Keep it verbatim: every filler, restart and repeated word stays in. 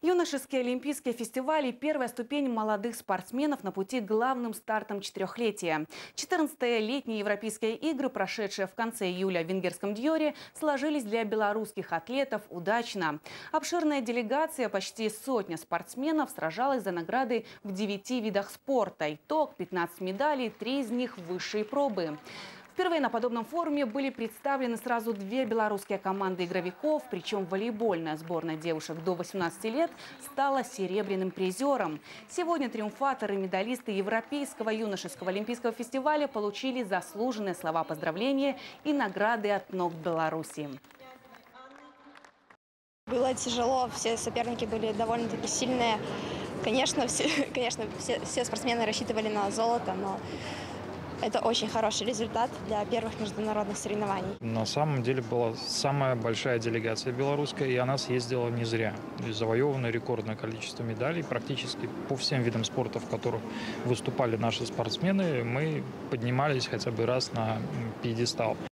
Юношеские олимпийские фестивали – первая ступень молодых спортсменов на пути к главным стартам четырехлетия. четырнадцатые летние европейские игры, прошедшие в конце июля в венгерском Дьоре, сложились для белорусских атлетов удачно. Обширная делегация, почти сотня спортсменов, сражалась за награды в девяти видах спорта. Итог – пятнадцать медалей, три из них – высшие пробы. Впервые на подобном форуме были представлены сразу две белорусские команды игровиков, причем волейбольная сборная девушек до восемнадцати лет стала серебряным призером. Сегодня триумфаторы и медалисты Европейского юношеского олимпийского фестиваля получили заслуженные слова поздравления и награды от НОК Беларуси. Было тяжело, все соперники были довольно-таки сильные. Конечно, все, конечно, все, все спортсмены рассчитывали на золото, но это очень хороший результат для первых международных соревнований. На самом деле была самая большая делегация белорусская, и она съездила не зря. И завоевано рекордное количество медалей. Практически по всем видам спорта, в которых выступали наши спортсмены, мы поднимались хотя бы раз на пьедестал.